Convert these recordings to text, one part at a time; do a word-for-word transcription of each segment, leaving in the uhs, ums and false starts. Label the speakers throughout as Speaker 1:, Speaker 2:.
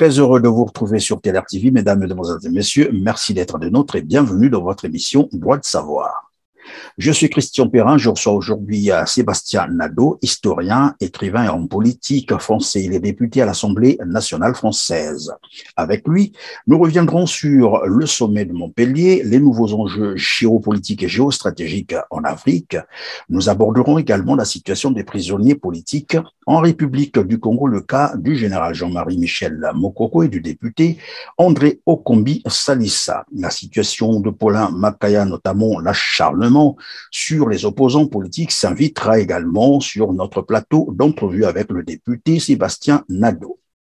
Speaker 1: très heureux de vous retrouver sur T L R T V, mesdames, mesdemoiselles et messieurs. Merci d'être des nôtres et bienvenue dans votre émission Droit de savoir. Je suis Christian Perrin, je reçois aujourd'hui Sébastien Nadeau, historien, écrivain et homme politique français. Il est député à l'Assemblée nationale française. Avec lui, nous reviendrons sur le sommet de Montpellier, les nouveaux enjeux géopolitiques et géostratégiques en Afrique. Nous aborderons également la situation des prisonniers politiques en République du Congo, le cas du général Jean-Marie Michel Mokoko et du député André Okombi Salissa. La situation de Paulin Makaya, notamment l'acharnement sur les opposants politiques, s'invitera également sur notre plateau d'entrevue avec le député Sébastien Nadeau.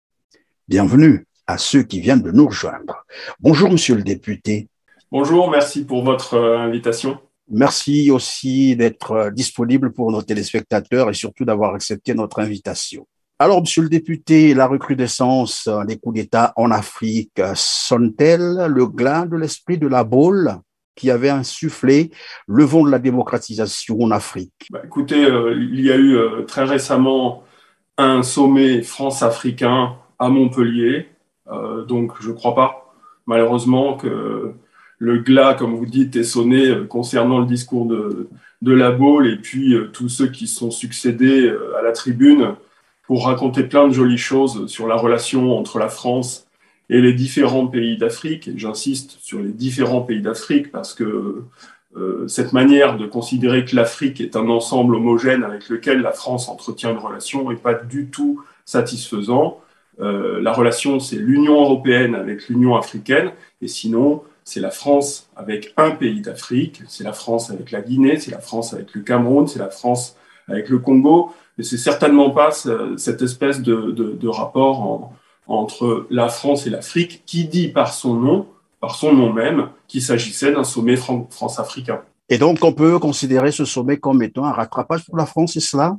Speaker 1: Bienvenue à ceux qui viennent de nous rejoindre. Bonjour, monsieur le député.
Speaker 2: Bonjour, merci pour votre euh, invitation.
Speaker 1: Merci aussi d'être disponible pour nos téléspectateurs et surtout d'avoir accepté notre invitation. Alors, monsieur le député, la recrudescence des coups d'État en Afrique sonne-t-elle le glas de l'esprit de la Baule qui avait insufflé le vent de la démocratisation en Afrique?
Speaker 2: Bah, écoutez, euh, il y a eu euh, très récemment un sommet France-africain à Montpellier, euh, donc je ne crois pas, malheureusement, que le glas, comme vous dites, est sonné euh, concernant le discours de, de la Baule et puis euh, tous ceux qui sont succédés euh, à la tribune pour raconter plein de jolies choses sur la relation entre la France et les différents pays d'Afrique. Et j'insiste sur les différents pays d'Afrique parce que euh, cette manière de considérer que l'Afrique est un ensemble homogène avec lequel la France entretient une relation n'est pas du tout satisfaisant. Euh, la relation, c'est l'Union européenne avec l'Union africaine, et sinon, c'est la France avec un pays d'Afrique, c'est la France avec la Guinée, c'est la France avec le Cameroun, c'est la France avec le Congo, et c'est certainement pas cette espèce de, de, de rapport en, entre la France et l'Afrique qui dit par son nom, par son nom même, qu'il s'agissait d'un sommet France-africain.
Speaker 1: Et donc, on peut considérer ce sommet comme étant un rattrapage pour la France, c'est cela?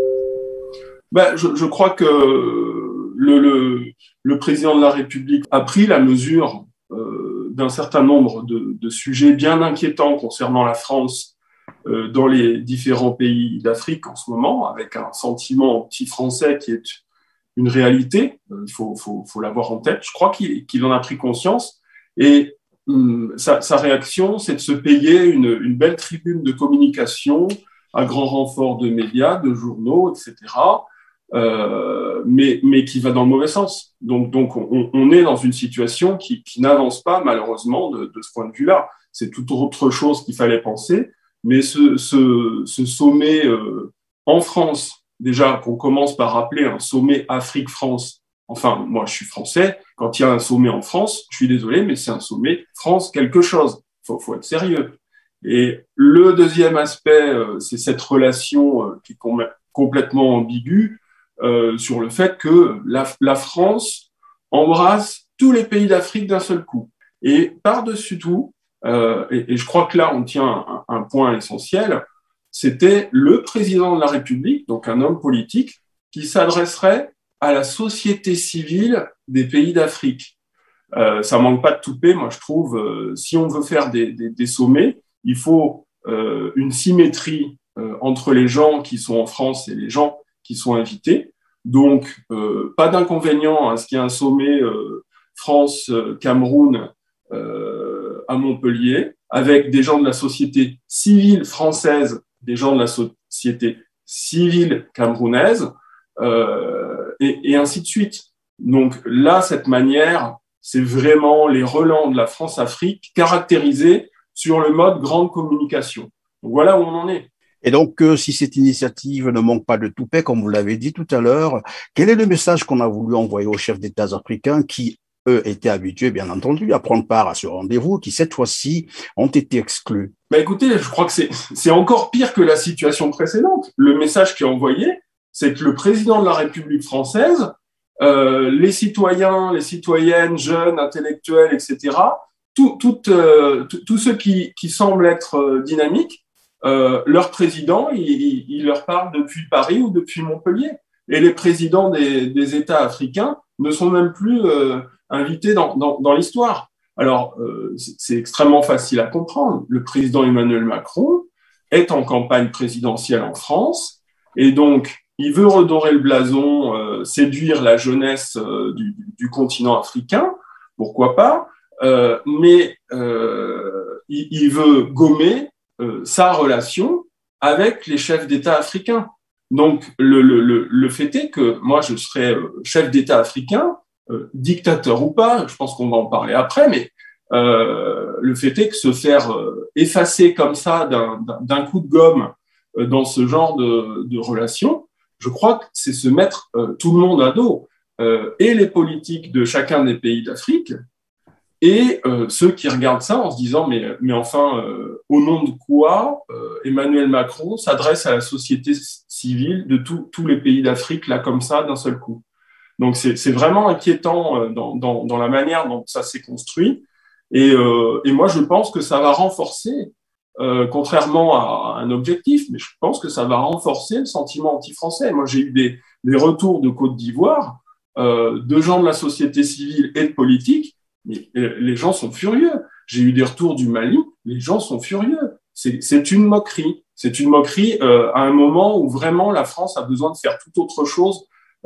Speaker 2: Ben, je, je crois que le, le, le président de la République a pris la mesure euh, d'un certain nombre de, de sujets bien inquiétants concernant la France euh, dans les différents pays d'Afrique en ce moment, avec un sentiment anti-français qui est une réalité, il faut, faut, faut l'avoir en tête. Je crois qu'il, qu'il en a pris conscience et hum, sa, sa réaction, c'est de se payer une, une belle tribune de communication à grand renfort de médias, de journaux, et cetera, euh, mais, mais qui va dans le mauvais sens. Donc, donc on, on est dans une situation qui, qui n'avance pas, malheureusement, de, de ce point de vue-là. C'est tout autre chose qu'il fallait penser, mais ce, ce, ce sommet euh, en France, déjà, qu'on commence par rappeler un sommet Afrique-France. Enfin, moi, je suis français. Quand il y a un sommet en France, je suis désolé, mais c'est un sommet France quelque chose. Faut, faut être sérieux. Et le deuxième aspect, euh, c'est cette relation euh, qui est com- complètement ambiguë euh, sur le fait que la, la France embrasse tous les pays d'Afrique d'un seul coup. Et par-dessus tout, euh, et, et je crois que là, on tient un, un point essentiel, c'était le président de la République, donc un homme politique, qui s'adresserait à la société civile des pays d'Afrique. Euh, ça manque pas de toupet, moi je trouve. Euh, si on veut faire des, des, des sommets, il faut euh, une symétrie euh, entre les gens qui sont en France et les gens qui sont invités. Donc, euh, pas d'inconvénient à ce qu'il y ait un sommet euh, France-Cameroun euh, à Montpellier, avec des gens de la société civile française, des gens de la société civile camerounaise, euh, et, et ainsi de suite. Donc là, cette manière, c'est vraiment les relents de la France-Afrique caractérisés sur le mode grande communication. Donc voilà où on en est.
Speaker 1: Et donc, euh, si cette initiative ne manque pas de toupet, comme vous l'avez dit tout à l'heure, quel est le message qu'on a voulu envoyer aux chefs d'État africains qui, eux, étaient habitués, bien entendu, à prendre part à ce rendez-vous, qui, cette fois-ci, ont été exclus?
Speaker 2: Bah écoutez, je crois que c'est, c'est encore pire que la situation précédente. Le message qui est envoyé, c'est que le président de la République française, euh, les citoyens, les citoyennes, jeunes, intellectuels, et cetera, tout, tout, euh, tous ceux qui, qui semblent être euh, dynamiques, euh, leur président, il, il, il leur parle depuis Paris ou depuis Montpellier. Et les présidents des, des États africains ne sont même plus euh, invités dans, dans, dans l'histoire. Alors, euh, c'est extrêmement facile à comprendre. Le président Emmanuel Macron est en campagne présidentielle en France et donc il veut redorer le blason euh, euh, séduire la jeunesse euh, du, du continent africain, pourquoi pas, euh, mais euh, il, il veut gommer euh, sa relation avec les chefs d'État africains. Donc, le, le, le, le fait est que moi, je serais chef d'État africain, euh, dictateur ou pas, je pense qu'on va en parler après, mais euh, le fait est que se faire euh, effacer comme ça d'un, d'un coup de gomme euh, dans ce genre de, de relation, je crois que c'est se mettre euh, tout le monde à dos, euh, et les politiques de chacun des pays d'Afrique, et euh, ceux qui regardent ça en se disant mais, mais enfin, euh, au nom de quoi euh, Emmanuel Macron s'adresse à la société civile de tous les pays d'Afrique là comme ça d'un seul coup. Donc c'est, c'est vraiment inquiétant euh, dans, dans, dans la manière dont ça s'est construit. Et, euh, et moi je pense que ça va renforcer, euh, contrairement à un objectif, mais je pense que ça va renforcer le sentiment anti-français. Moi j'ai eu des, des retours de Côte d'Ivoire, euh, de gens de la société civile et de politiques. Mais les gens sont furieux. J'ai eu des retours du Mali, les gens sont furieux. C'est, c'est une moquerie. C'est une moquerie euh, à un moment où vraiment la France a besoin de faire tout autre chose.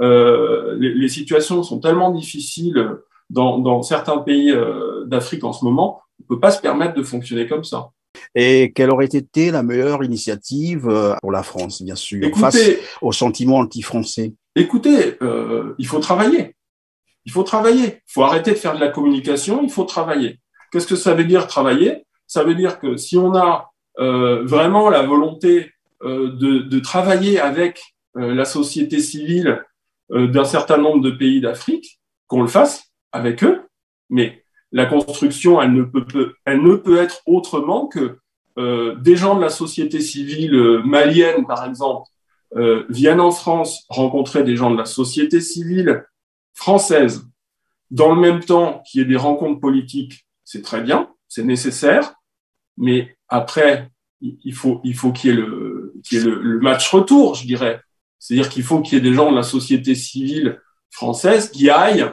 Speaker 2: Euh, les, les situations sont tellement difficiles dans, dans certains pays euh, d'Afrique en ce moment, on ne peut pas se permettre de fonctionner comme ça.
Speaker 1: Et quelle aurait été la meilleure initiative pour la France, bien sûr,
Speaker 2: Écoutez,
Speaker 1: face au sentiment anti-français?
Speaker 2: Écoutez, euh, il faut travailler. Il faut travailler. Il faut arrêter de faire de la communication. Il faut travailler. Qu'est-ce que ça veut dire travailler? Ça veut dire que si on a euh, vraiment la volonté euh, de, de travailler avec euh, la société civile euh, d'un certain nombre de pays d'Afrique, qu'on le fasse avec eux. Mais la construction, elle ne peut, peut, elle ne peut être autrement que euh, des gens de la société civile malienne, par exemple, euh, viennent en France rencontrer des gens de la société civile française, dans le même temps qu'il y ait des rencontres politiques, c'est très bien, c'est nécessaire, mais après, il faut, il faut qu'il y ait le, qu'il y ait le, le match retour, je dirais. C'est-à-dire qu'il faut qu'il y ait des gens de la société civile française qui aillent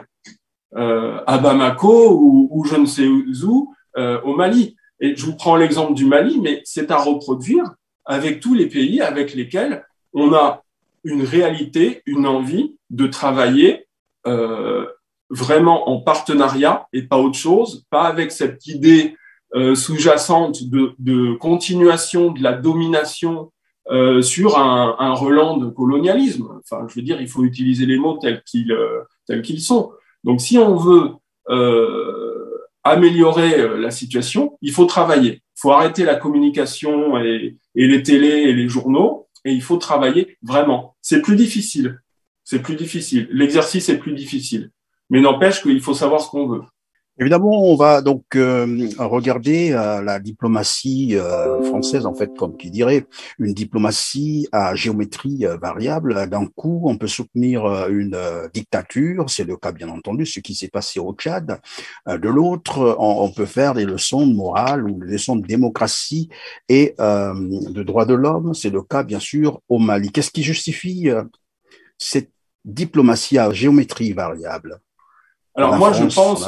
Speaker 2: euh, à Bamako ou, ou je ne sais où, euh, au Mali. Et je vous prends l'exemple du Mali, mais c'est à reproduire avec tous les pays avec lesquels on a une réalité, une envie de travailler Euh, vraiment en partenariat et pas autre chose, pas avec cette idée euh, sous-jacente de, de continuation de la domination euh, sur un, un relent de colonialisme. Enfin, je veux dire, il faut utiliser les mots tels qu'ils, euh, tels qu'ils sont. Donc, si on veut euh, améliorer euh, la situation, il faut travailler. Il faut arrêter la communication et, et les télés et les journaux, et il faut travailler vraiment. C'est plus difficile. C'est plus difficile. L'exercice est plus difficile. Mais n'empêche qu'il faut savoir ce qu'on veut.
Speaker 1: Évidemment, on va donc euh, regarder euh, la diplomatie euh, française, en fait, comme qui dirait, une diplomatie à géométrie euh, variable. D'un coup, on peut soutenir euh, une euh, dictature, c'est le cas bien entendu, ce qui s'est passé au Tchad. Euh, de l'autre, on, on peut faire des leçons de morale ou des leçons de démocratie et euh, de droits de l'homme, c'est le cas bien sûr au Mali. Qu'est-ce qui justifie euh, cette diplomatie à géométrie variable?
Speaker 2: Alors moi, France, je pense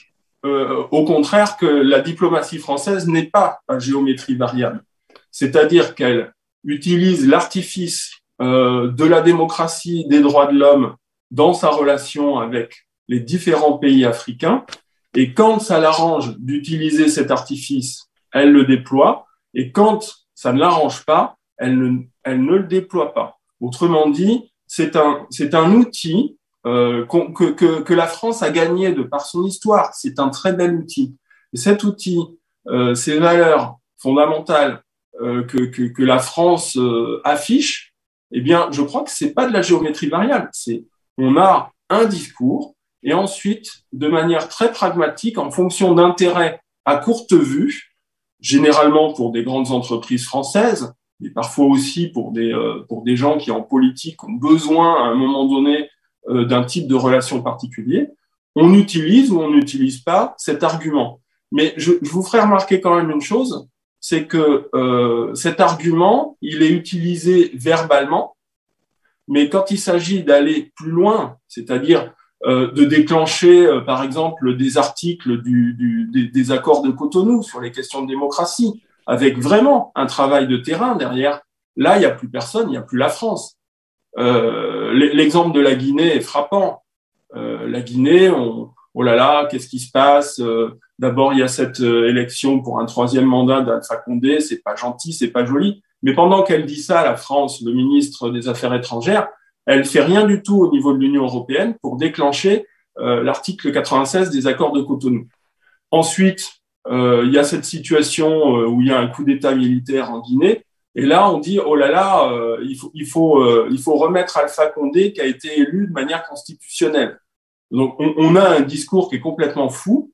Speaker 2: euh, au contraire que la diplomatie française n'est pas à géométrie variable. C'est-à-dire qu'elle utilise l'artifice euh, de la démocratie, des droits de l'homme dans sa relation avec les différents pays africains. Et quand ça l'arrange d'utiliser cet artifice, elle le déploie. Et quand ça ne l'arrange pas, elle ne, elle ne le déploie pas. Autrement dit, c'est un, c'est un outil euh, que, que, que la France a gagné de par son histoire. C'est un très bel outil. Et cet outil, euh, ces valeurs fondamentales euh, que, que, que la France euh, affiche, eh bien, je crois que c'est pas de la géométrie variable. C'est, on a un discours et ensuite, de manière très pragmatique, en fonction d'intérêts à courte vue, généralement pour des grandes entreprises françaises, mais parfois aussi pour des, euh, pour des gens qui, en politique, ont besoin, à un moment donné, euh, d'un type de relation particulier, on utilise ou on n'utilise pas cet argument. Mais je, je vous ferai remarquer quand même une chose, c'est que euh, cet argument, il est utilisé verbalement, mais quand il s'agit d'aller plus loin, c'est-à-dire euh, de déclencher, euh, par exemple, des articles du, du, des, des accords de Cotonou sur les questions de démocratie, avec vraiment un travail de terrain derrière, là, il n'y a plus personne, il n'y a plus la France. Euh, l'exemple de la Guinée est frappant. Euh, la Guinée, on, oh là là, qu'est-ce qui se passe? euh, D'abord, il y a cette euh, élection pour un troisième mandat d'Alpha Condé, c'est pas gentil, c'est pas joli. Mais pendant qu'elle dit ça, la France, le ministre des Affaires étrangères, elle fait rien du tout au niveau de l'Union européenne pour déclencher euh, l'article quatre-vingt-seize des accords de Cotonou. Ensuite, euh, il y a cette situation euh, où il y a un coup d'État militaire en Guinée. Et là, on dit, oh là là, euh, il faut, il faut, euh, il faut remettre Alpha Condé qui a été élu de manière constitutionnelle. Donc, on, on a un discours qui est complètement fou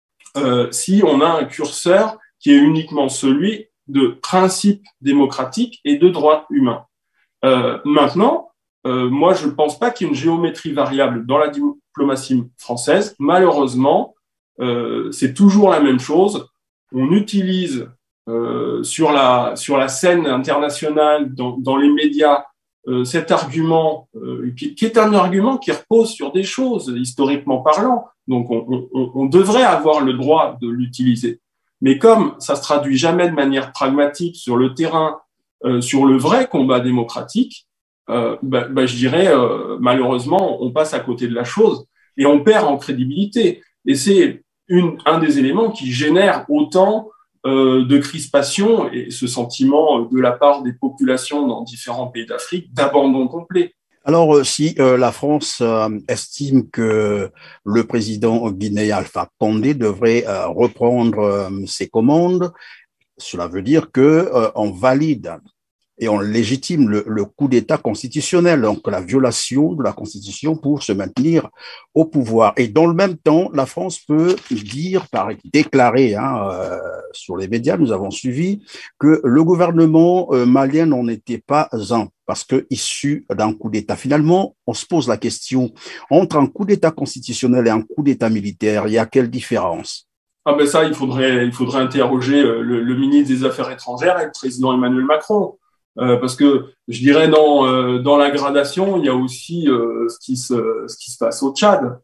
Speaker 2: euh, si on a un curseur qui est uniquement celui de principes démocratiques et de droits humains. Euh, maintenant, euh, moi, je ne pense pas qu'il y ait une géométrie variable dans la diplomatie française. Malheureusement, euh, c'est toujours la même chose. On utilise euh, sur la sur la scène internationale, dans, dans les médias, euh, cet argument euh, qui, qui est un argument qui repose sur des choses historiquement parlant. Donc, on, on, on devrait avoir le droit de l'utiliser. Mais comme ça se traduit jamais de manière pragmatique sur le terrain, euh, sur le vrai combat démocratique, euh, bah, bah, je dirais euh, malheureusement, on passe à côté de la chose et on perd en crédibilité. Et c'est une, un des éléments qui génère autant euh, de crispation et ce sentiment de la part des populations dans différents pays d'Afrique d'abandon complet.
Speaker 1: Alors, si euh, la France euh, estime que le président guinéen Alpha Condé devrait euh, reprendre euh, ses commandes, cela veut dire que euh, on valide et on légitime le, le coup d'État constitutionnel, donc la violation de la Constitution pour se maintenir au pouvoir. Et dans le même temps, la France peut dire, par déclarer hein, euh, sur les médias, nous avons suivi, que le gouvernement euh, malien n'en était pas un, parce que issu d'un coup d'État. Finalement, on se pose la question, entre un coup d'État constitutionnel et un coup d'État militaire, il y a quelle différence?
Speaker 2: Ah ben ça, il faudrait, il faudrait interroger le, le ministre des Affaires étrangères et le président Emmanuel Macron. Euh, parce que je dirais dans euh, dans la gradation, il y a aussi euh, ce qui se ce qui se passe au Tchad.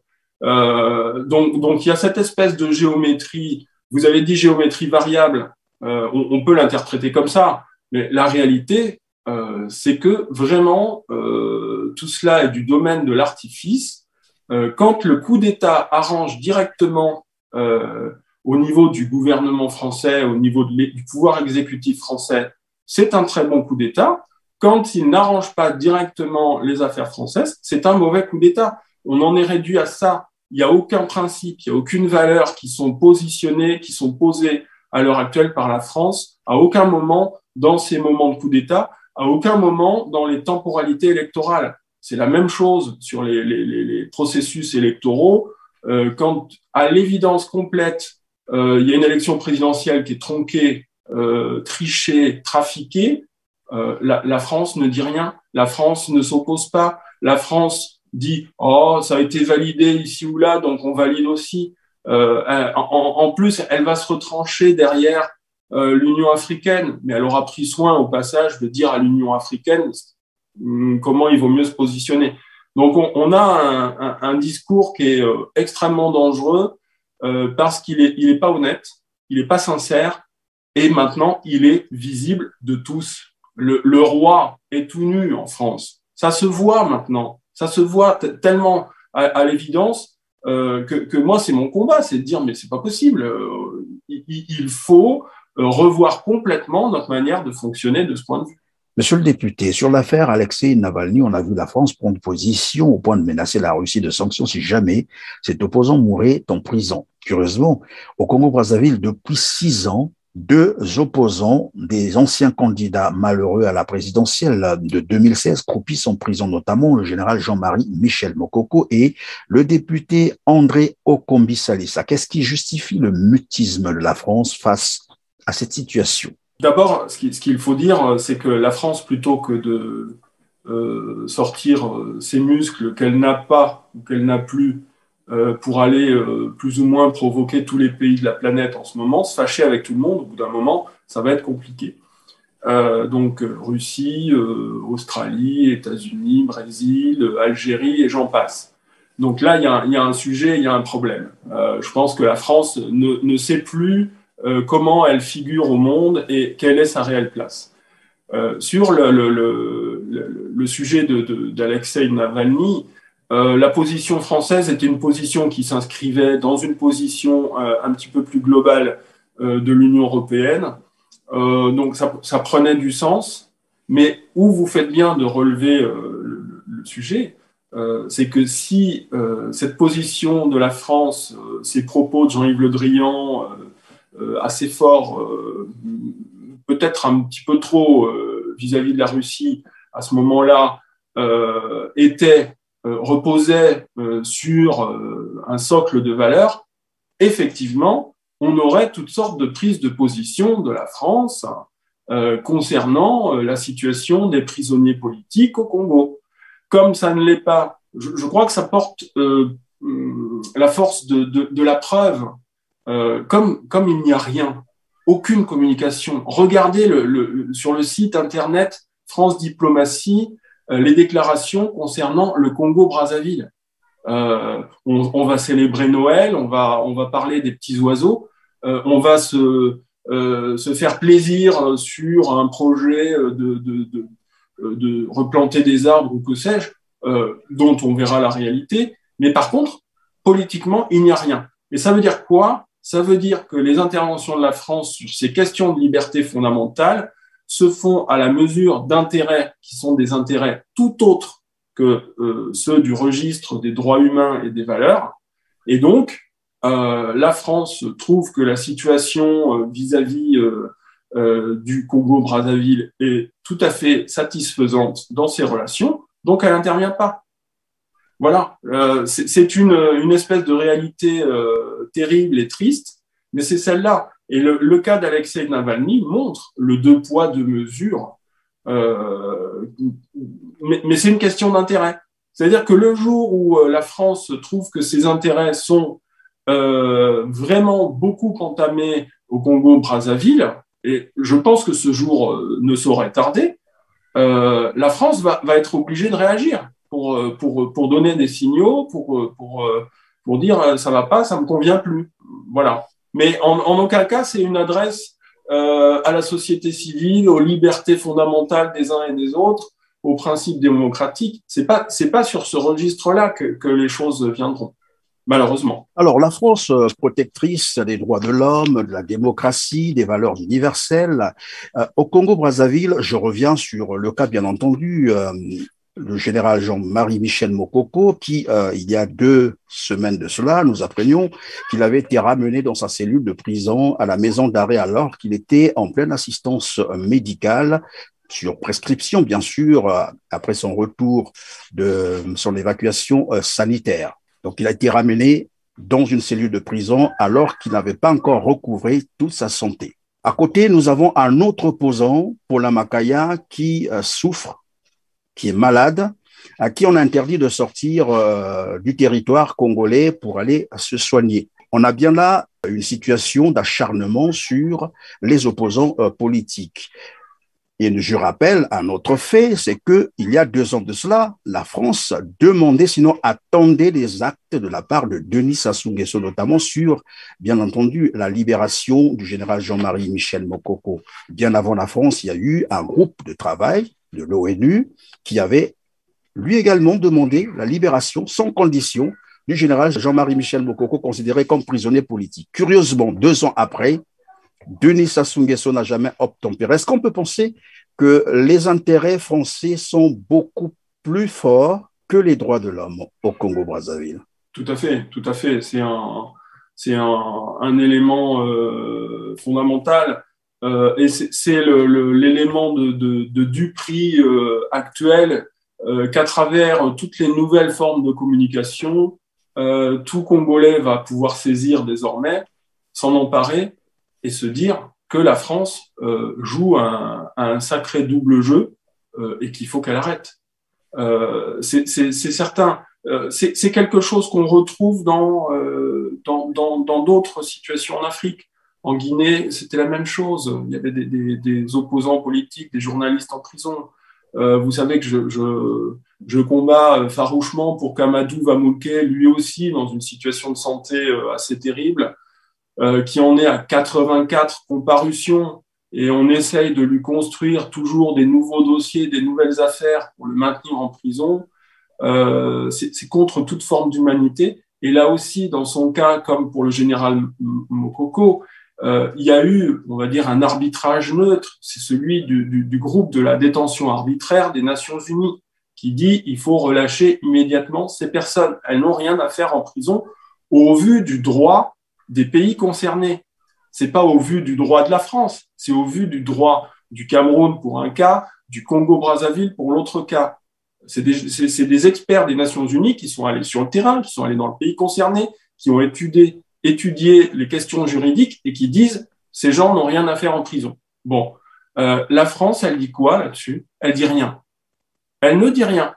Speaker 2: Euh, donc donc il y a cette espèce de géométrie. Vous avez dit géométrie variable. Euh, on, on peut l'interpréter comme ça, mais la réalité, euh, c'est que vraiment euh, tout cela est du domaine de l'artifice. Euh, quand le coup d'État arrange directement euh, au niveau du gouvernement français, au niveau de du pouvoir exécutif français, c'est un très bon coup d'État. Quand il n'arrange pas directement les affaires françaises, c'est un mauvais coup d'État. On en est réduit à ça. Il n'y a aucun principe, il n'y a aucune valeur qui sont positionnées, qui sont posées à l'heure actuelle par la France. À aucun moment dans ces moments de coup d'État, à aucun moment dans les temporalités électorales. C'est la même chose sur les, les, les processus électoraux. Euh, quand, à l'évidence complète, euh, il y a une élection présidentielle qui est tronquée, Euh, tricher, trafiquer, euh, la, la France ne dit rien, la France ne s'oppose pas, la France dit « Oh, ça a été validé ici ou là, donc on valide aussi euh, ». En, en plus, elle va se retrancher derrière euh, l'Union africaine, mais elle aura pris soin au passage de dire à l'Union africaine hum, comment il vaut mieux se positionner. Donc on, on a un, un, un discours qui est euh, extrêmement dangereux euh, parce qu'il est, il est pas honnête, il est pas sincère. Et maintenant, il est visible de tous. Le, le roi est tout nu en France. Ça se voit maintenant. Ça se voit t- tellement à, à l'évidence euh, que, que moi, c'est mon combat, c'est de dire mais c'est pas possible. Euh, il, il faut euh, revoir complètement notre manière de fonctionner de ce point de vue.
Speaker 1: Monsieur le député, sur l'affaire Alexei Navalny, on a vu la France prendre position au point de menacer la Russie de sanctions si jamais cet opposant mourait en prison. Curieusement, au Congo-Brazzaville, depuis six ans, deux opposants, des anciens candidats malheureux à la présidentielle de deux mille seize, croupissent en prison, notamment le général Jean-Marie Michel Mokoko et le député André Okombi-Salissa. Qu'est-ce qui justifie le mutisme de la France face à cette situation?
Speaker 2: D'abord, ce qu'il faut dire, c'est que la France, plutôt que de euh, sortir ses muscles qu'elle n'a pas ou qu'elle n'a plus euh, pour aller euh, plus ou moins provoquer tous les pays de la planète en ce moment, se fâcher avec tout le monde, au bout d'un moment, ça va être compliqué. Euh, donc Russie, euh, Australie, États-Unis, Brésil, Algérie et j'en passe. Donc là, il y a, il y a un sujet, il y a un problème. Euh, je pense que la France ne, ne sait plus euh, comment elle figure au monde et quelle est sa réelle place. Euh, sur le, le, le, le, le sujet de, de, d'Alexeï Navalny, euh, la position française était une position qui s'inscrivait dans une position euh, un petit peu plus globale euh, de l'Union européenne. Euh, donc ça, ça prenait du sens, mais où vous faites bien de relever euh, le, le sujet, euh, c'est que si euh, cette position de la France, euh, ces propos de Jean-Yves Le Drian, euh, euh, assez forts, euh, peut-être un petit peu trop euh, vis-à-vis de la Russie à ce moment-là, euh, étaient, euh, reposaient euh, sur euh, un socle de valeurs, effectivement, on aurait toutes sortes de prises de position de la France euh, concernant euh, la situation des prisonniers politiques au Congo. Comme ça ne l'est pas, je, je crois que ça porte euh, la force de, de, de la preuve, euh, comme, comme il n'y a rien, aucune communication. Regardez le, le, sur le site internet France Diplomatie euh, les déclarations concernant le Congo-Brazzaville. Euh, on, on va célébrer Noël, on va, on va parler des petits oiseaux, euh, on va se, euh, se faire plaisir sur un projet de, de, de, de replanter des arbres ou que sais-je, euh, dont on verra la réalité. Mais par contre, politiquement, il n'y a rien. Et ça veut dire quoi? Ça veut dire que les interventions de la France sur ces questions de liberté fondamentale se font à la mesure d'intérêts qui sont des intérêts tout autres que euh, ceux du registre des droits humains et des valeurs. Et donc, euh, la France trouve que la situation euh, vis-à-vis euh, euh, du Congo-Brazzaville est tout à fait satisfaisante dans ses relations, donc elle n'intervient pas. Voilà, euh, c'est, c'est une, une espèce de réalité euh, terrible et triste, mais c'est celle-là. Et le, le cas d'Alexeï Navalny montre le deux poids, deux mesures. Euh, mais, mais c'est une question d'intérêt. C'est-à-dire que le jour où euh, la France trouve que ses intérêts sont euh, vraiment beaucoup entamés au Congo-Brazzaville, et je pense que ce jour euh, ne saurait tarder, euh, la France va, va être obligée de réagir pour, pour, pour donner des signaux, pour, pour, pour dire ça va pas, ça me convient plus. Voilà. Mais en, en aucun cas, c'est une adresse Euh, à la société civile, aux libertés fondamentales des uns et des autres, aux principes démocratiques. C'est pas, c'est pas sur ce registre-là que, que les choses viendront, malheureusement.
Speaker 1: Alors, la France, protectrice des droits de l'homme, de la démocratie, des valeurs universelles, euh, au Congo-Brazzaville, je reviens sur le cas, bien entendu, euh, le général Jean-Marie Michel Mokoko, qui, euh, il y a deux semaines de cela, nous apprenions qu'il avait été ramené dans sa cellule de prison à la maison d'arrêt alors qu'il était en pleine assistance médicale, sur prescription, bien sûr, euh, après son retour de son évacuation euh, sanitaire. Donc, il a été ramené dans une cellule de prison alors qu'il n'avait pas encore recouvré toute sa santé. À côté, nous avons un autre opposant, Paulin Makaya, qui euh, souffre, qui est malade, à qui on a interdit de sortir euh, du territoire congolais pour aller se soigner. On a bien là une situation d'acharnement sur les opposants euh, politiques. Et je rappelle un autre fait, c'est qu'il y a deux ans de cela, la France demandait, sinon attendait les actes de la part de Denis Sassou Nguesso, notamment sur, bien entendu, la libération du général Jean-Marie Michel Mokoko. Bien avant la France, il y a eu un groupe de travail de l'ONU qui avait lui également demandé la libération sans condition du général Jean-Marie Michel Mokoko, considéré comme prisonnier politique. Curieusement, deux ans après, Denis Sassou Nguesso n'a jamais obtempéré. Est-ce qu'on peut penser que les intérêts français sont beaucoup plus forts que les droits de l'homme au Congo-Brazzaville?
Speaker 2: Tout à fait, tout à fait. C'est un, c'est un, un élément euh, fondamental. Euh, et c'est, c'est le, le, l'élément de, de, de duperie euh, actuel euh, qu'à travers toutes les nouvelles formes de communication, euh, tout Congolais va pouvoir saisir désormais, s'en emparer et se dire que la France euh, joue un, un sacré double jeu euh, et qu'il faut qu'elle arrête. Euh, c'est, c'est, c'est certain. Euh, c'est, c'est quelque chose qu'on retrouve dans, euh, dans, dans, dans d'autres situations en Afrique. En Guinée, c'était la même chose. Il y avait des, des, des opposants politiques, des journalistes en prison. Euh, vous savez que je, je, je combats farouchement pour qu'Amadou Vamouké, lui aussi, dans une situation de santé assez terrible, Euh, qui en est à quatre-vingt-quatre comparutions et on essaye de lui construire toujours des nouveaux dossiers, des nouvelles affaires pour le maintenir en prison, euh, c'est contre toute forme d'humanité. Et là aussi, dans son cas, comme pour le général Mokoko, euh, il y a eu, on va dire, un arbitrage neutre. C'est celui du, du, du groupe de la détention arbitraire des Nations Unies qui dit il faut relâcher immédiatement ces personnes. Elles n'ont rien à faire en prison au vu du droit des pays concernés. C'est pas au vu du droit de la France, c'est au vu du droit du Cameroun pour un cas, du Congo-Brazzaville pour l'autre cas. C'est des, c'est des experts des Nations Unies qui sont allés sur le terrain, qui sont allés dans le pays concerné, qui ont étudié, étudié les questions juridiques et qui disent ces gens n'ont rien à faire en prison. Bon, euh, la France, elle dit quoi là-dessus? Elle dit rien. Elle ne dit rien.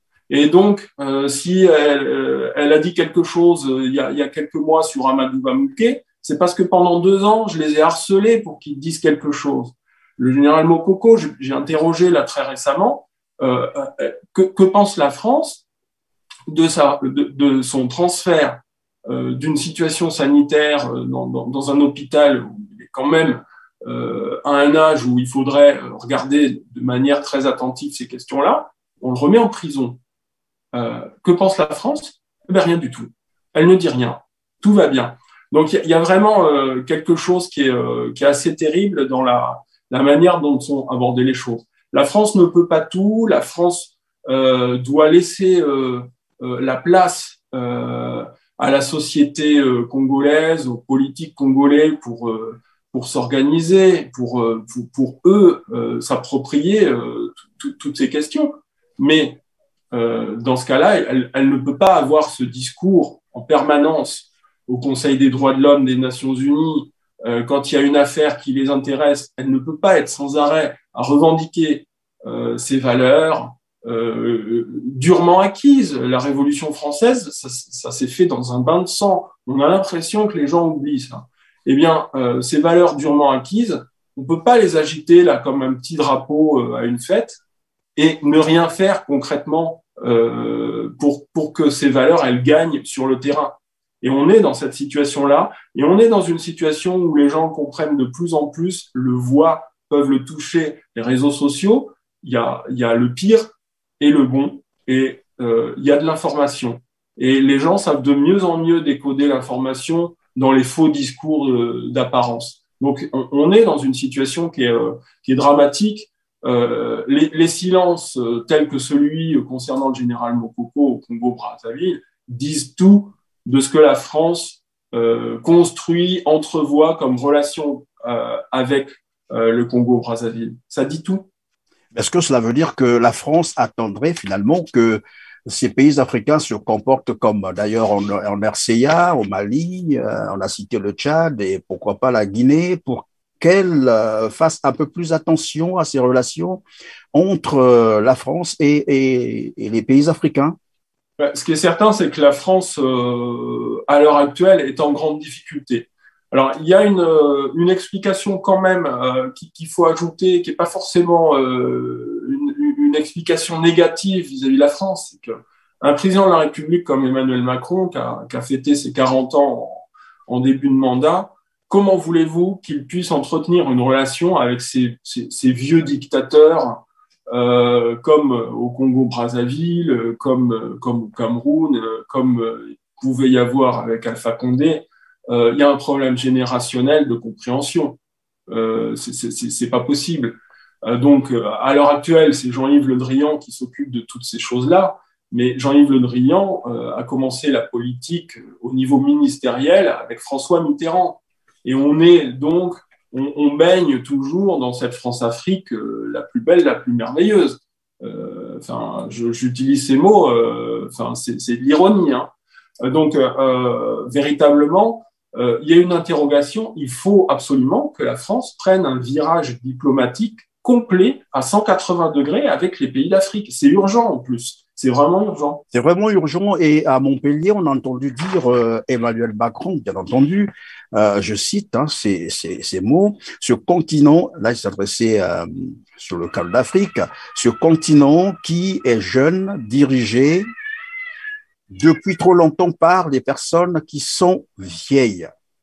Speaker 2: Et donc, euh, si elle, euh, elle a dit quelque chose euh, il, y a, il y a quelques mois sur Amadou Bamouké, c'est parce que pendant deux ans, je les ai harcelés pour qu'ils disent quelque chose. Le général Mokoko, j'ai interrogé là très récemment, euh, que, que pense la France de, sa, de, de son transfert euh, d'une situation sanitaire dans, dans, dans un hôpital où il est quand même euh, à un âge où il faudrait regarder de manière très attentive ces questions-là, on le remet en prison. Euh, que pense la France? Eh bien, rien du tout. Elle ne dit rien. Tout va bien. Donc, il y, y a vraiment euh, quelque chose qui est, euh, qui est assez terrible dans la, la manière dont sont abordées les choses. La France ne peut pas tout. La France euh, doit laisser euh, euh, la place euh, à la société euh, congolaise, aux politiques congolais pour, euh, pour s'organiser, pour, euh, pour, pour eux euh, s'approprier euh, toutes ces questions. Mais euh, dans ce cas-là, elle, elle ne peut pas avoir ce discours en permanence au Conseil des droits de l'homme des Nations Unies, euh, quand il y a une affaire qui les intéresse, elle ne peut pas être sans arrêt à revendiquer euh, ses valeurs euh, durement acquises. La Révolution française, ça, ça s'est fait dans un bain de sang. On a l'impression que les gens oublient ça. Eh bien, euh, ces valeurs durement acquises, on ne peut pas les agiter là comme un petit drapeau euh, à une fête et ne rien faire concrètement euh, pour, pour que ces valeurs, elles gagnent sur le terrain. Et on est dans cette situation-là, et on est dans une situation où les gens comprennent de plus en plus, le voient, peuvent le toucher, les réseaux sociaux, il y a, il y a le pire et le bon, et euh, il y a de l'information. Et les gens savent de mieux en mieux décoder l'information dans les faux discours euh, d'apparence. Donc on, on est dans une situation qui est, euh, qui est dramatique. Euh, les, les silences euh, tels que celui euh, concernant le général Mokoko au Congo-Brazzaville disent tout de ce que la France euh, construit, entrevoit comme relation euh, avec euh, le Congo-Brazzaville. Ça dit tout.
Speaker 1: Est-ce que cela veut dire que la France attendrait finalement que ces pays africains se comportent comme d'ailleurs en, en R C A, au Mali, euh, on a cité le Tchad et pourquoi pas la Guinée, pour qu'elle euh, fasse un peu plus attention à ces relations entre euh, la France et, et, et les pays africains?
Speaker 2: Ce qui est certain, c'est que la France, euh, à l'heure actuelle, est en grande difficulté. Alors, il y a une, une explication quand même euh, qu'il faut ajouter, qui n'est pas forcément euh, une, une explication négative vis-à-vis de la France. C'est qu'un président de la République comme Emmanuel Macron, qui a, qui a fêté ses quarante ans en, en début de mandat, comment voulez-vous qu'il puisse entretenir une relation avec ces, ces, ces vieux dictateurs Euh, comme au Congo-Brazzaville, comme, comme au Cameroun, comme il pouvait y avoir avec Alpha Condé, euh, il y a un problème générationnel de compréhension. Euh, c'est pas possible. Euh, donc, à l'heure actuelle, c'est Jean-Yves Le Drian qui s'occupe de toutes ces choses-là, mais Jean-Yves Le Drian euh, a commencé la politique au niveau ministériel avec François Mitterrand. Et on est donc On, on baigne toujours dans cette France-Afrique euh, la plus belle, la plus merveilleuse. Euh, enfin, j'utilise ces mots, euh, enfin, c'est de l'ironie. Hein. Donc, euh, véritablement, euh, il y a une interrogation. Il faut absolument que la France prenne un virage diplomatique complet à cent quatre-vingts degrés avec les pays d'Afrique. C'est urgent en plus. C'est vraiment urgent.
Speaker 1: C'est vraiment urgent. Et à Montpellier, on a entendu dire euh, Emmanuel Macron, bien entendu, euh, je cite hein, ces, ces, ces mots, ce continent, là il s'adressait euh, sur le cas d'Afrique, ce continent qui est jeune, dirigé depuis trop longtemps par des personnes qui sont vieilles.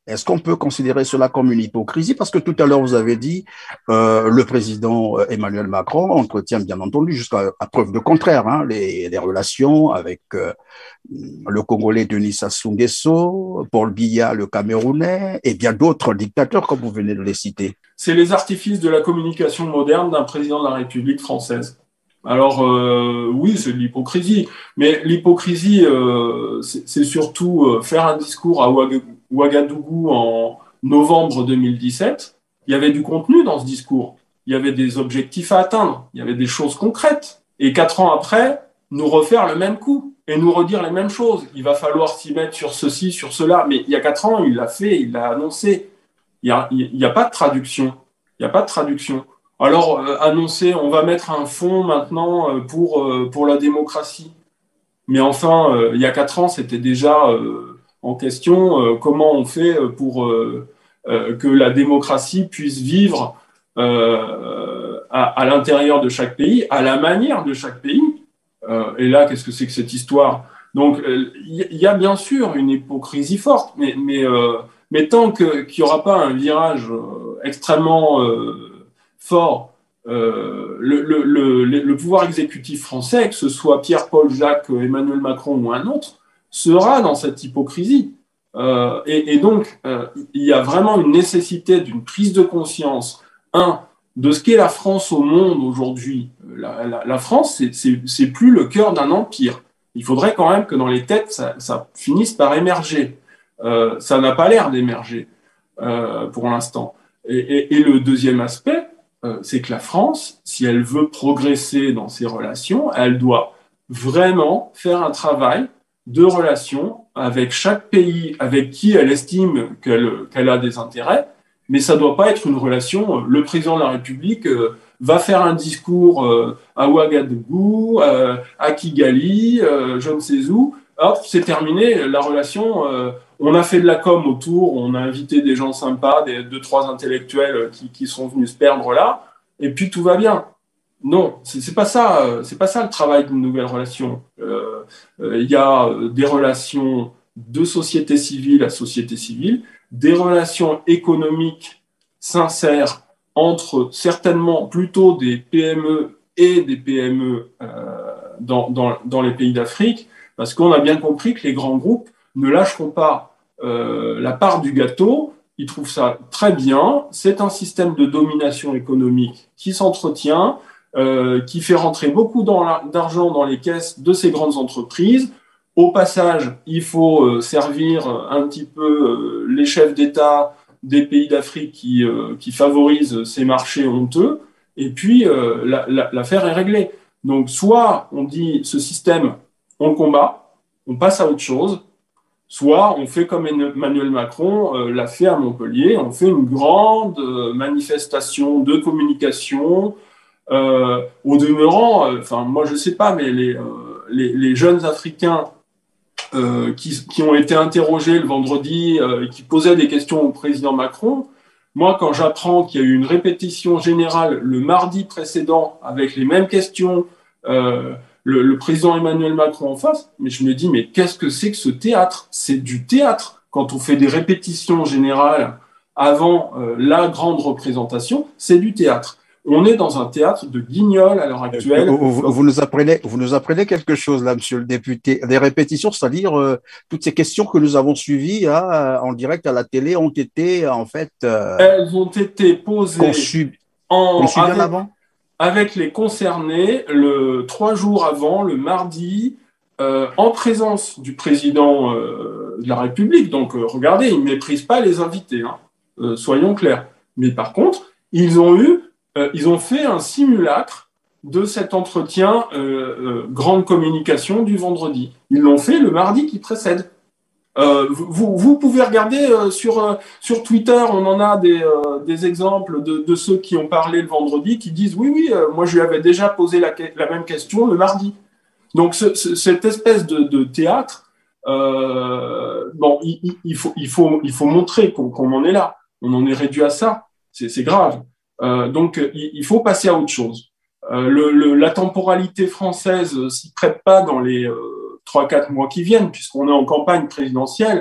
Speaker 1: Est-ce qu'on peut considérer cela comme une hypocrisie? Parce que tout à l'heure, vous avez dit euh, le président Emmanuel Macron entretient, bien entendu, jusqu'à preuve de contraire, hein, les, les relations avec euh, le Congolais Denis Sassou Nguesso, Paul Biya, le Camerounais, et bien d'autres dictateurs, comme vous venez de les citer.
Speaker 2: C'est les artifices de la communication moderne d'un président de la République française. Alors euh, oui, c'est de l'hypocrisie, mais l'hypocrisie, euh, c'est surtout euh, faire un discours à Ouagadougou en novembre deux mille dix-sept. Il y avait du contenu dans ce discours, il y avait des objectifs à atteindre, il y avait des choses concrètes. Et quatre ans après, nous refaire le même coup et nous redire les mêmes choses. Il va falloir s'y mettre sur ceci, sur cela. Mais il y a quatre ans, il l'a fait, il l'a annoncé. Il n'y a, il y a pas de traduction. Il n'y a pas de traduction. Alors, euh, annoncer, on va mettre un fonds maintenant euh, pour, euh, pour la démocratie. Mais enfin, euh, il y a quatre ans, c'était déjà euh, en question euh, comment on fait pour euh, euh, que la démocratie puisse vivre euh, à, à l'intérieur de chaque pays, à la manière de chaque pays. Euh, et là, qu'est-ce que c'est que cette histoire? Donc, il euh, y a bien sûr une hypocrisie forte, mais, mais, euh, mais tant que, qu'il n'y aura pas un virage euh, extrêmement euh, fort, euh, le, le, le, le pouvoir exécutif français, que ce soit Pierre-Paul Jacques, Emmanuel Macron ou un autre, sera dans cette hypocrisie. Euh, et, et donc, euh, il y a vraiment une nécessité d'une prise de conscience, un, de ce qu'est la France au monde aujourd'hui. La, la, la France, c'est plus le cœur d'un empire. Il faudrait quand même que dans les têtes, ça, ça finisse par émerger. Euh, ça n'a pas l'air d'émerger euh, pour l'instant. Et, et, et le deuxième aspect, euh, c'est que la France, si elle veut progresser dans ses relations, elle doit vraiment faire un travail de relations avec chaque pays avec qui elle estime qu'elle qu'elle a des intérêts. Mais ça ne doit pas être une relation. Le président de la République euh, va faire un discours euh, à Ouagadougou, euh, à Kigali, euh, je ne sais où. Hop, c'est terminé. La relation, euh, on a fait de la com autour, on a invité des gens sympas, des deux, trois intellectuels qui, qui sont venus se perdre là, et puis tout va bien. Non, c'est pas ça. C'est pas ça le travail d'une nouvelle relation. Il euh, euh, y a des relations de société civile à société civile, des relations économiques sincères entre certainement plutôt des P M E et des P M E euh, dans, dans, dans les pays d'Afrique, parce qu'on a bien compris que les grands groupes ne lâcheront pas euh, la part du gâteau. Ils trouvent ça très bien. C'est un système de domination économique qui s'entretient, euh, qui fait rentrer beaucoup d'argent dans les caisses de ces grandes entreprises. Au passage, il faut euh, servir un petit peu euh, les chefs d'État des pays d'Afrique qui, euh, qui favorisent ces marchés honteux, et puis euh, l'affaire la, la, est réglée. Donc, soit on dit ce système, on le combat, on passe à autre chose, soit on fait comme Emmanuel Macron euh, l'a fait à Montpellier, on fait une grande euh, manifestation de communication. Euh, au demeurant, enfin euh, moi je sais pas, mais les, euh, les, les jeunes Africains Euh, qui, qui ont été interrogés le vendredi euh, et qui posaient des questions au président Macron. Moi, quand j'apprends qu'il y a eu une répétition générale le mardi précédent avec les mêmes questions, euh, le, le président Emmanuel Macron en face, mais je me dis, mais qu'est-ce que c'est que ce théâtre? C'est du théâtre. Quand on fait des répétitions générales avant euh, la grande représentation, c'est du théâtre. On est dans un théâtre de guignol à l'heure actuelle.
Speaker 1: Vous, vous, vous, nous apprenez, vous nous apprenez quelque chose là, monsieur le député. Les répétitions, c'est-à-dire euh, toutes ces questions que nous avons suivies hein, en direct à la télé ont été en fait. Euh,
Speaker 2: Elles ont été posées
Speaker 1: conçues,
Speaker 2: en,
Speaker 1: conçues
Speaker 2: avec,
Speaker 1: bien avant
Speaker 2: avec les concernés le trois jours avant, le mardi, euh, en présence du président euh, de la République. Donc, euh, regardez, ils ne méprisent pas les invités, hein, euh, soyons clairs. Mais par contre, ils ont eu Euh, ils ont fait un simulacre de cet entretien euh, euh, grande communication du vendredi. Ils l'ont fait le mardi qui précède. Euh, vous, vous pouvez regarder euh, sur, euh, sur Twitter, on en a des, euh, des exemples de, de ceux qui ont parlé le vendredi qui disent oui, oui, euh, moi je lui avais déjà posé la, la même question le mardi. Donc ce, ce, cette espèce de, de théâtre, euh, bon, il, il, faut, il, faut, il faut montrer qu'on qu'on en est là. On en est réduit à ça. C'est grave. Euh, donc, il, il faut passer à autre chose. Euh, le, le, la temporalité française euh, s'y prête pas dans les trois quatre mois qui viennent, puisqu'on est en campagne présidentielle.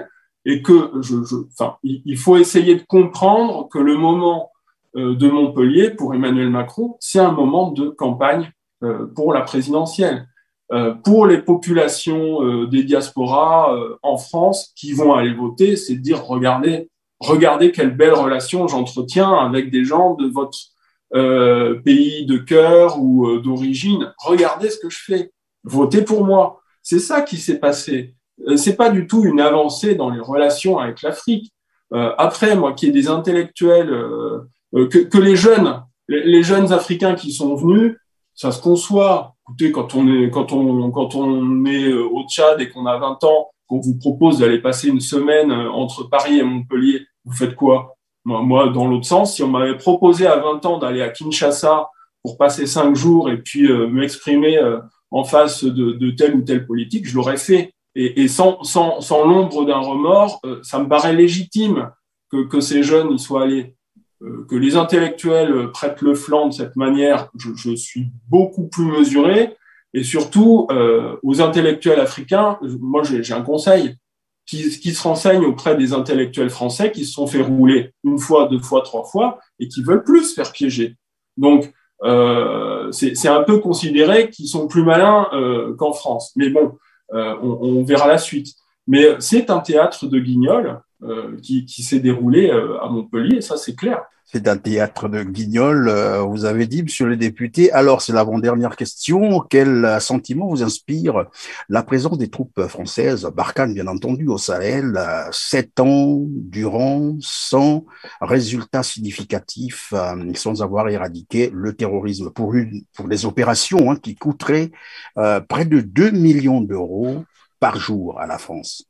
Speaker 2: et que je, je, enfin, il faut essayer de comprendre que le moment de Montpellier, pour Emmanuel Macron, c'est un moment de campagne pour la présidentielle. Pour les populations des diasporas en France qui vont aller voter, c'est de dire, regardez, regardez quelle belle relation j'entretiens avec des gens de votre euh, pays de cœur ou euh, d'origine. Regardez ce que je fais. Votez pour moi. C'est ça qui s'est passé. Euh, c'est pas du tout une avancée dans les relations avec l'Afrique. Euh, après, moi, qu'il y ait des intellectuels, euh, euh, que, que les jeunes, les, les jeunes Africains qui sont venus, ça se conçoit. Écoutez, quand on est, quand on, quand on est au Tchad et qu'on a vingt ans, qu'on vous propose d'aller passer une semaine entre Paris et Montpellier, vous faites quoi? Moi, moi, dans l'autre sens, si on m'avait proposé à vingt ans d'aller à Kinshasa pour passer cinq jours et puis euh, m'exprimer euh, en face de, de telle ou telle politique, je l'aurais fait. Et, et sans, sans, sans l'ombre d'un remords, euh, ça me paraît légitime que, que ces jeunes y soient allés. Euh, que les intellectuels prêtent le flanc de cette manière, je, je suis beaucoup plus mesuré. Et surtout, euh, aux intellectuels africains, moi j'ai, j'ai un conseil, qui, qui se renseignent auprès des intellectuels français qui se sont fait rouler une fois, deux fois, trois fois, et qui veulent plus se faire piéger. Donc, euh, c'est, c'est un peu considéré qu'ils sont plus malins euh, qu'en France. Mais bon, euh, on, on verra la suite. Mais c'est un théâtre de Guignol euh, qui, qui s'est déroulé euh, à Montpellier, ça c'est clair.
Speaker 1: C'est un théâtre de Guignol, euh, vous avez dit, monsieur le député. Alors, c'est l'avant-dernière question. Quel sentiment vous inspire la présence des troupes françaises, Barkhane bien entendu, au Sahel, euh, sept ans durant, sans résultat significatif, euh, sans avoir éradiqué le terrorisme, pour, une, pour des opérations hein, qui coûteraient euh, près de deux millions d'euros par jour à la France?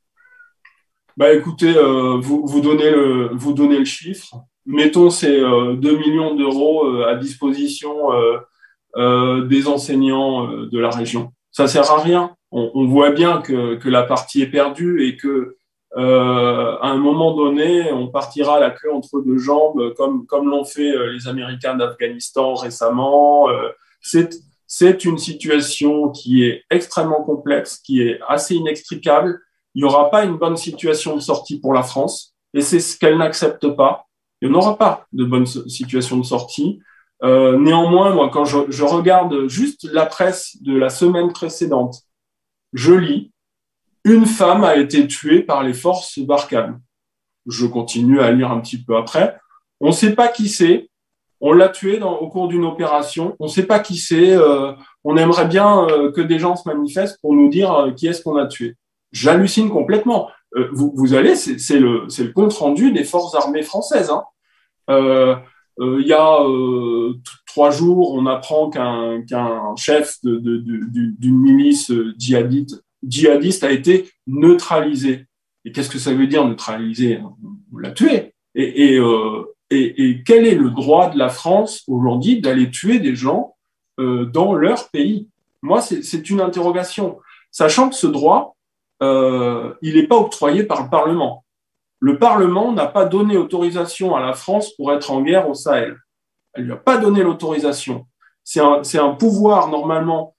Speaker 2: Bah écoutez, euh, vous, vous, donnez le, vous donnez le chiffre. Mettons ces euh, deux millions d'euros euh, à disposition euh, euh, des enseignants euh, de la région. Ça sert à rien. On, on voit bien que, que la partie est perdue et que euh, à un moment donné, on partira la queue entre deux jambes, comme comme l'ont fait euh, les Américains d'Afghanistan récemment. Euh, c'est c'est une situation qui est extrêmement complexe, qui est assez inextricable. Il n'y aura pas une bonne situation de sortie pour la France, et c'est ce qu'elle n'accepte pas. Il n'y aura pas de bonne situation de sortie. Euh, néanmoins, moi, quand je, je regarde juste la presse de la semaine précédente, je lis « Une femme a été tuée par les forces Barkhane ». Je continue à lire un petit peu après. On ne sait pas qui c'est. On l'a tuée dans, au cours d'une opération. On ne sait pas qui c'est. Euh, on aimerait bien euh, que des gens se manifestent pour nous dire euh, qui est-ce qu'on a tué. J'hallucine complètement. Euh, vous, vous allez, c'est, c'est le, c'est le compte rendu des forces armées françaises. Hein. Euh, euh, il y a euh, t- trois jours, on apprend qu'un, qu'un chef de, de, de, d'une milice djihadiste, djihadiste a été neutralisé. Et qu'est-ce que ça veut dire neutralisé? On l'a tué. Et, et, euh, et, et quel est le droit de la France aujourd'hui d'aller tuer des gens euh, dans leur pays? Moi, c'est, c'est une interrogation. Sachant que ce droit, euh, il n'est pas octroyé par le Parlement. Le Parlement n'a pas donné autorisation à la France pour être en guerre au Sahel. Elle lui a pas donné l'autorisation. C'est un, c'est un pouvoir normalement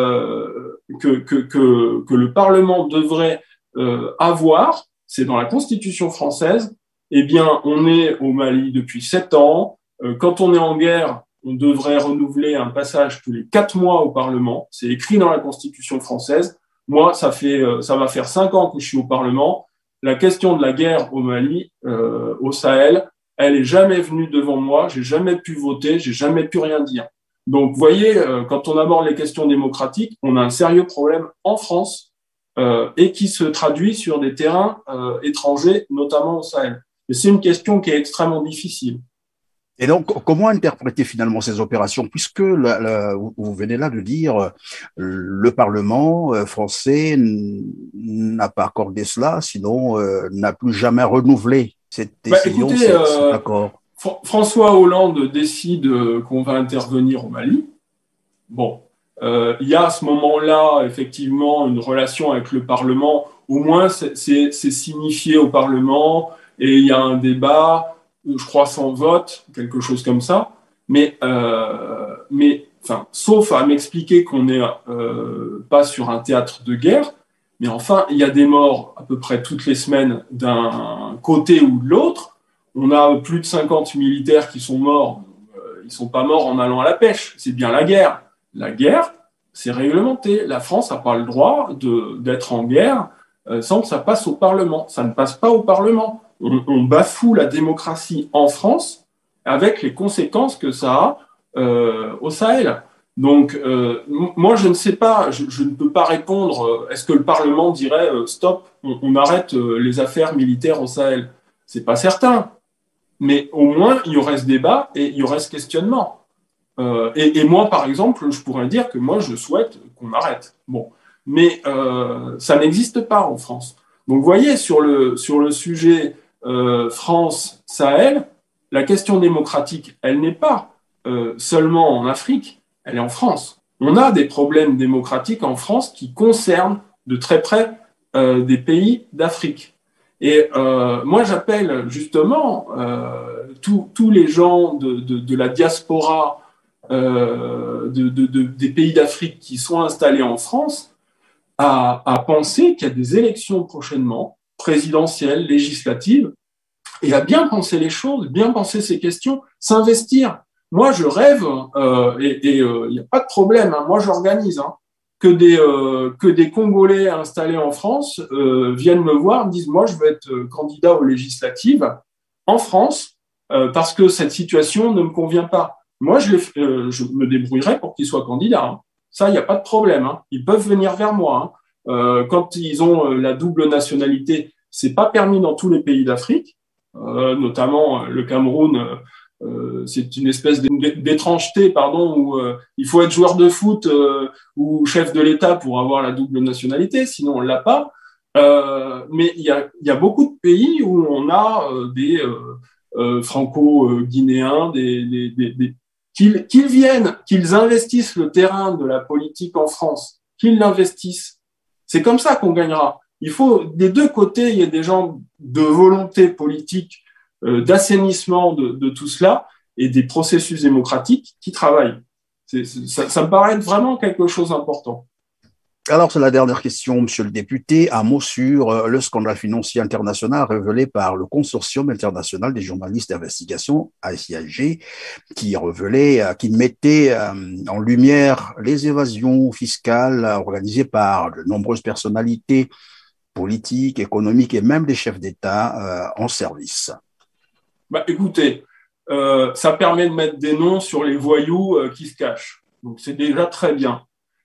Speaker 2: euh, que, que, que, que le Parlement devrait euh, avoir. C'est dans la Constitution française. Eh bien, on est au Mali depuis sept ans. Euh, quand on est en guerre, on devrait renouveler un passage tous les quatre mois au Parlement. C'est écrit dans la Constitution française. Moi, ça fait, ça va faire cinq ans que je suis au Parlement. La question de la guerre au Mali, euh, au Sahel, elle est jamais venue devant moi. J'ai jamais pu voter, j'ai jamais pu rien dire. Donc, vous voyez, euh, quand on aborde les questions démocratiques, on a un sérieux problème en France euh, et qui se traduit sur des terrains euh, étrangers, notamment au Sahel. Et c'est une question qui est extrêmement difficile.
Speaker 1: Et donc, comment interpréter finalement ces opérations, puisque la, la, vous venez là de dire le Parlement français n'a pas accordé cela, sinon euh, n'a plus jamais renouvelé cette décision, bah, écoutez, cet, cet accord.
Speaker 2: Euh, François Hollande décide qu'on va intervenir au Mali. Bon, euh, il y a à ce moment-là effectivement une relation avec le Parlement. Au moins, c'est, c'est, c'est signifié au Parlement et il y a un débat. Je crois sans vote, quelque chose comme ça, mais, euh, mais enfin, sauf à m'expliquer qu'on n'est euh, pas sur un théâtre de guerre, Mais enfin, il y a des morts à peu près toutes les semaines d'un côté ou de l'autre. On a plus de cinquante militaires qui sont morts. Euh, ils ne sont pas morts en allant à la pêche. C'est bien la guerre. La guerre, c'est réglementé. La France n'a pas le droit de, d'être en guerre euh, sans que ça passe au Parlement. Ça ne passe pas au Parlement. On, on bafoue la démocratie en France avec les conséquences que ça a euh, au Sahel. Donc, euh, moi, je ne sais pas, je, je ne peux pas répondre. Euh, est-ce que le Parlement dirait euh, stop, on, on arrête euh, les affaires militaires au Sahel? C'est pas certain, mais au moins il y aurait ce débat et il y aurait ce questionnement. Euh, et, et moi, par exemple, je pourrais dire que moi, je souhaite qu'on arrête. Bon, mais euh, ça n'existe pas en France. Donc, vous voyez, sur le sur le sujet euh, France-Sahel, la question démocratique, elle n'est pas euh, seulement en Afrique. Elle est en France. On a des problèmes démocratiques en France qui concernent de très près euh, des pays d'Afrique. Et euh, moi, j'appelle justement euh, tous les gens de, de, de la diaspora euh, de, de, de, des pays d'Afrique qui sont installés en France à, à penser qu'il y a des élections prochainement, présidentielles, législatives, et à bien penser les choses, bien penser ces questions, s'investir. Moi, je rêve, euh, et il euh, n'y a pas de problème, hein, moi j'organise, hein, que, des, euh, que des Congolais installés en France euh, viennent me voir, me disent, moi je veux être euh, candidat aux législatives en France, euh, parce que cette situation ne me convient pas. Moi, je, les, euh, je me débrouillerai pour qu'ils soient candidats. Hein. Ça, il n'y a pas de problème. Hein. Ils peuvent venir vers moi. Hein. Euh, quand ils ont euh, la double nationalité, c'est pas permis dans tous les pays d'Afrique, euh, notamment euh, le Cameroun. Euh, Euh, c'est une espèce d'étrangeté, pardon, où euh, il faut être joueur de foot euh, ou chef de l'État pour avoir la double nationalité, sinon on l'a pas. Euh, mais il y a, y a beaucoup de pays où on a euh, des euh, euh, franco-guinéens, des, des, des, des qu'ils, qu'ils viennent, qu'ils investissent le terrain de la politique en France, qu'ils l'investissent. C'est comme ça qu'on gagnera. Il faut, des deux côtés, il y a des gens de volonté politique, d'assainissement de, de tout cela et des processus démocratiques qui travaillent. C'est, c'est, ça, ça me paraît être vraiment quelque chose d'important.
Speaker 1: Alors, c'est la dernière question, monsieur le député. Un mot sur le scandale financier international révélé par le Consortium international des journalistes d'investigation, I C I G, qui révélait, qui mettait en lumière les évasions fiscales organisées par de nombreuses personnalités politiques, économiques et même des chefs d'État en service.
Speaker 2: Bah, écoutez, euh, ça permet de mettre des noms sur les voyous euh, qui se cachent. Donc, c'est déjà très bien.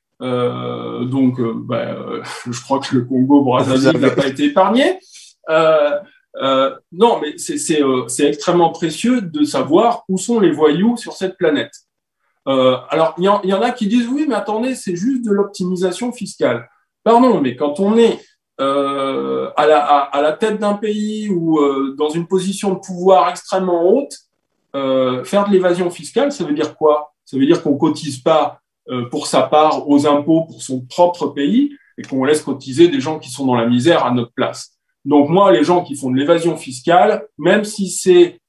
Speaker 2: Euh, donc, euh, bah, euh, je crois que le Congo-Brazzaville n'a pas été épargné. Euh, euh, non, mais c'est, c'est, euh, c'est extrêmement précieux de savoir où sont les voyous sur cette planète. Euh, alors, il y, y en a qui disent, oui, mais attendez, c'est juste de l'optimisation fiscale. Pardon, mais quand on est Euh, à, la, à, à la tête d'un pays ou euh, dans une position de pouvoir extrêmement haute, euh, faire de l'évasion fiscale, ça veut dire quoi? Ça veut dire qu'on cotise pas euh, pour sa part aux impôts pour son propre pays et qu'on laisse cotiser des gens qui sont dans la misère à notre place. Donc moi, les gens qui font de l'évasion fiscale, même si c'est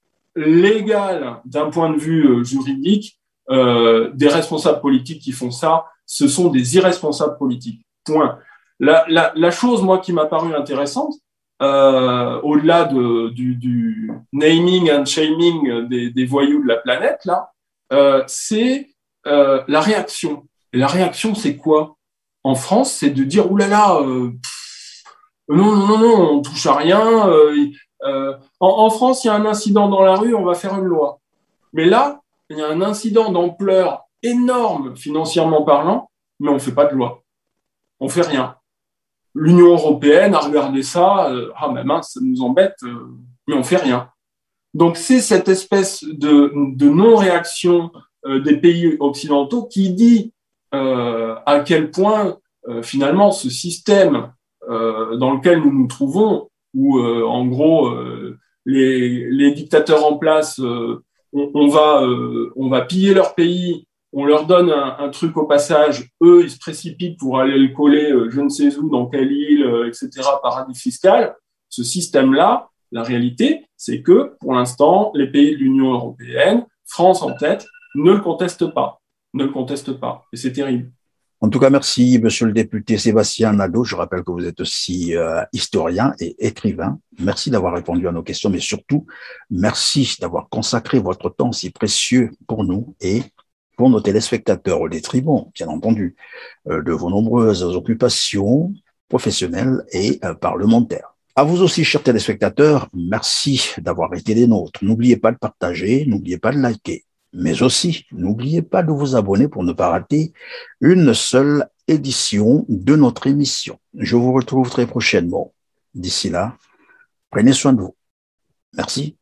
Speaker 2: légal d'un point de vue euh, juridique, euh, des responsables politiques qui font ça, ce sont des irresponsables politiques. Point. La, la, la chose, moi, qui m'a paru intéressante, euh, au-delà de, du, du naming and shaming des, des voyous de la planète, là, euh, c'est euh, la réaction. Et la réaction, c'est quoi? En France, c'est de dire, oulala, euh, pff, non, non, non, non, on touche à rien. Euh, euh, en, en France, il y a un incident dans la rue, on va faire une loi. Mais là, il y a un incident d'ampleur énorme, financièrement parlant, mais on ne fait pas de loi. On ne fait rien. L'Union européenne a regardé ça, euh, ah mais mince, ça nous embête, euh, mais on fait rien. Donc c'est cette espèce de, de non-réaction euh, des pays occidentaux qui dit euh, à quel point euh, finalement ce système euh, dans lequel nous nous trouvons, où euh, en gros euh, les, les dictateurs en place, euh, on, on va euh, on va piller leur pays. On leur donne un, un truc au passage, eux, ils se précipitent pour aller le coller euh, je ne sais où, dans quelle île, euh, et cetera, paradis fiscal. Ce système-là, la réalité, c'est que, pour l'instant, les pays de l'Union européenne, France en tête, ne le contestent pas. Ne le contestent pas. Et c'est terrible.
Speaker 1: En tout cas, merci, monsieur le député Sébastien Nadeau. Je rappelle que vous êtes aussi euh, historien et écrivain. Merci d'avoir répondu à nos questions, mais surtout, merci d'avoir consacré votre temps si précieux pour nous et pour nos téléspectateurs, au détriment, bien entendu, euh, de vos nombreuses occupations professionnelles et euh, parlementaires. À vous aussi, chers téléspectateurs, merci d'avoir été des nôtres. N'oubliez pas de partager, n'oubliez pas de liker. Mais aussi, n'oubliez pas de vous abonner pour ne pas rater une seule édition de notre émission. Je vous retrouve très prochainement. D'ici là, prenez soin de vous. Merci.